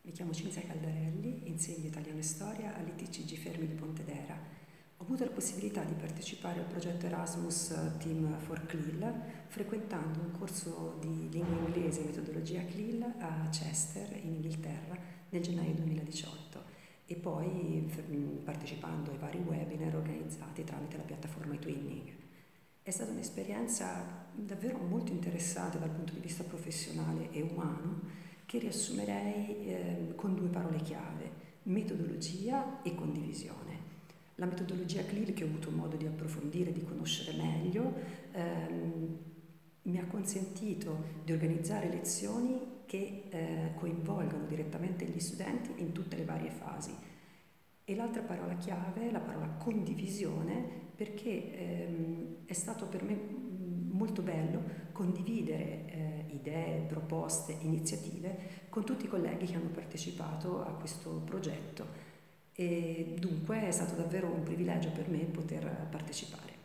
Mi chiamo Cinzia Caldarelli, insegno italiano e storia all'ITCG Fermi di Pontedera. Ho avuto la possibilità di partecipare al progetto Erasmus Team for CLIL frequentando un corso di lingua inglese e metodologia CLIL a Chester, in Inghilterra, nel gennaio 2018 e poi partecipando ai vari webinar organizzati tramite la piattaforma eTwinning. È stata un'esperienza davvero molto interessante dal punto di vista professionale e umano, che riassumerei con due parole chiave: metodologia e condivisione. La metodologia CLIL, che ho avuto modo di approfondire e di conoscere meglio, mi ha consentito di organizzare lezioni che coinvolgono direttamente gli studenti in tutte le varie fasi. E l'altra parola chiave è la parola condivisione, perché è stato per me molto bello condividere idee, proposte, iniziative con tutti i colleghi che hanno partecipato a questo progetto e dunque è stato davvero un privilegio per me poter partecipare.